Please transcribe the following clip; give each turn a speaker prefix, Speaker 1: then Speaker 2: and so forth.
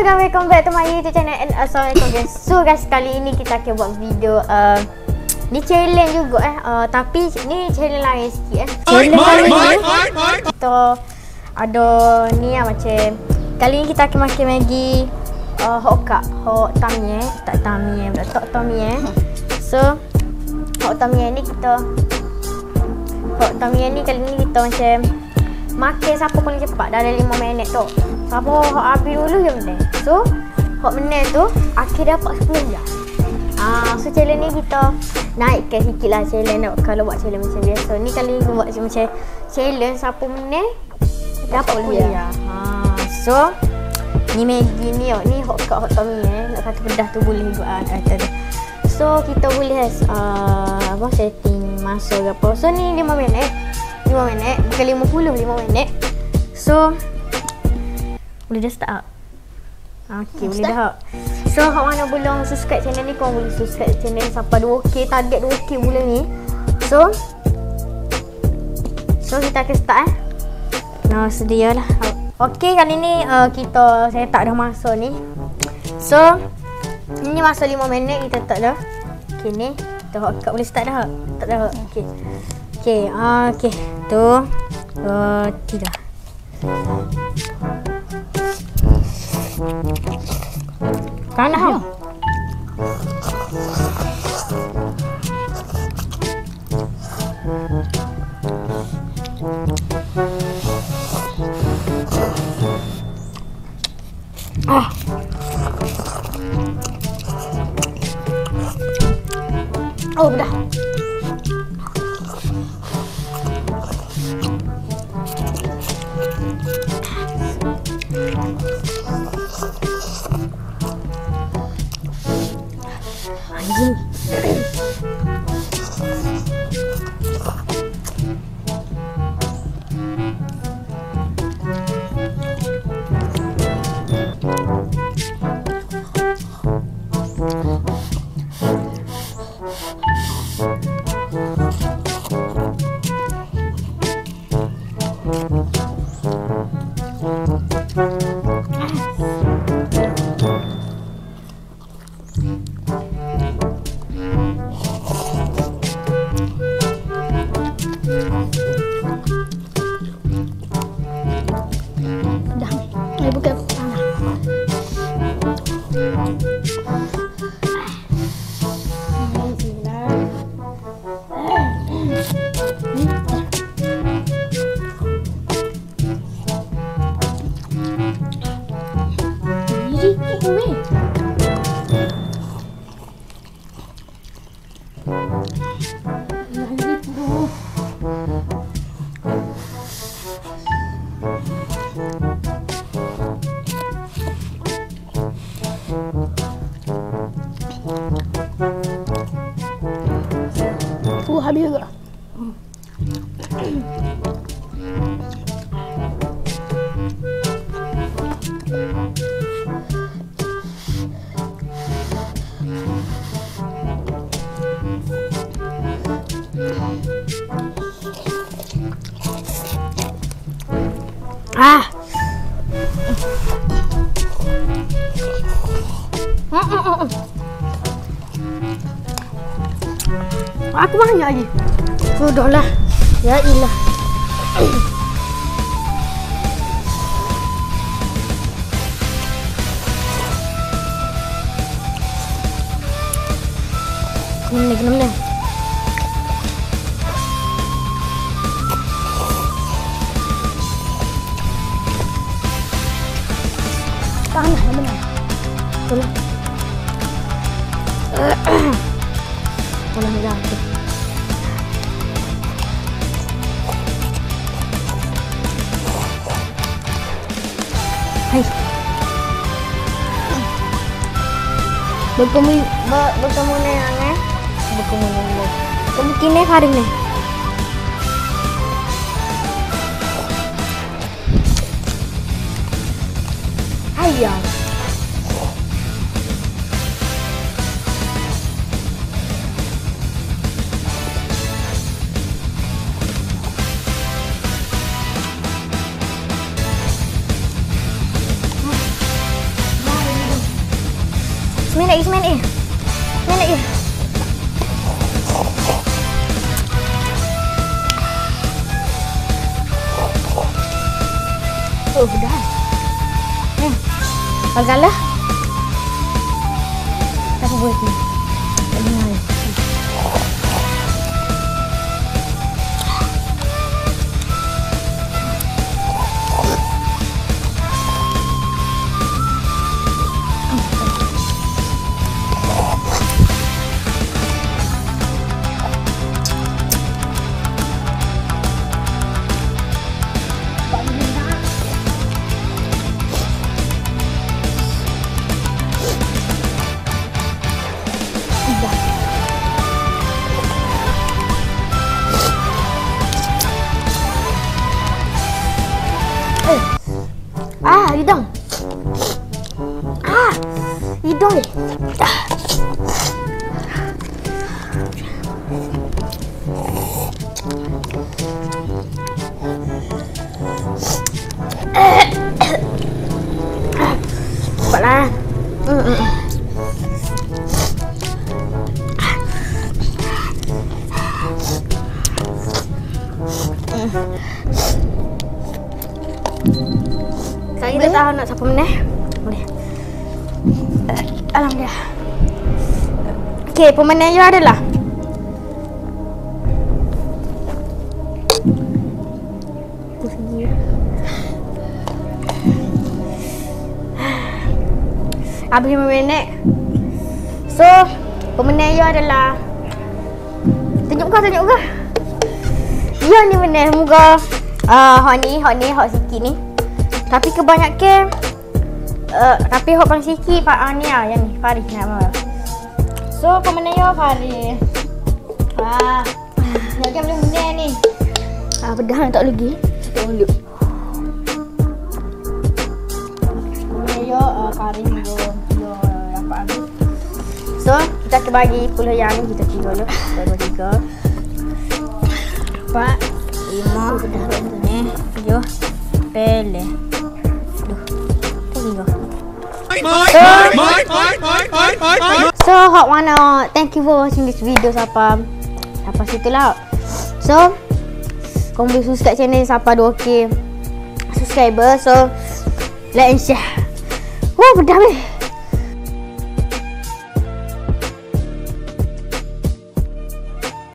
Speaker 1: guys, welcome back to my YouTube channel and assalamualaikum guys. So guys, kali ini kita akan buat video ni challenge juga tapi ni challenge lain sikit Challenge kali ni kita ada ni macam kali ni kita akan makan Maggi hot tamie, tak tamie, tak tamie. So hot tamie ni kali ni kita macam makan siapa paling cepat dalam 5 minit tu. Siapa habis dulu je menang. So hot menang tu akhir dapat 10 je. So challenge ni kita naikkan sikit lah challenge kalau buat challenge macam biasa. Ni kali ni buat macam challenge siapa menang dapat 10 je. So ni Maggi ni hot tamie nak kata pedas tu boleh juga kata tu. So kita boleh setting masa ke apa. So ni 5 minit bukan 5 minit. So boleh dah start. Okey, boleh dah. So hak mana belum subscribe channel ni, korang boleh subscribe channel sampai 2k, target 2k bulan ni. So kita akan start Nah, sedialah. Okey, kali ni saya tak dah masa ni. So ini masa 5 minit kita tak dah. Okey ni, kita hot boleh start dah. Tak dah. Okey. Okey. Tu. Tidak. Kalah. Oh, dah. Anjing. Bukan habis juga. Aku banyak lagi. Sudahlah. Ya ilah. Kena menang. Tahan lah, menang. Itulah. Tolong dah tu. Hai. Bertemu dengan kemungkinan hari ni. Ayah. lagi. Semen lagi. Oh, dah. Agaklah. Aku buat ni. Tak dengar. Hidung. Hidung ni. Cepatlah. Sekarang kita tahu nak siapa meneh. Boleh. Alhamdulillah. Okey, pemenang you adalah habis 5 minit. So, pemenang you adalah tunjuk ke? Ya ni menang. Semoga hot sikit ni. Tapi kebanyakan tapi hot paling sikit Pak ni lah yang ni Faris nak mahu. So pemenang yo Faris. Nak kan boleh menang ni. Pedah tak lagi. Tak boleh. Pemenang yo Faris yo dapat habis. So kita akan bagi puluh yang ni kita kira dulu. 1 2 3 4 5 pedah ni 7 peleh. So hot mana, thank you for watching this video sampai situ lah. So kau boleh subscribe channel sampai 2k subscriber. So like and share. Wah, pedah weh.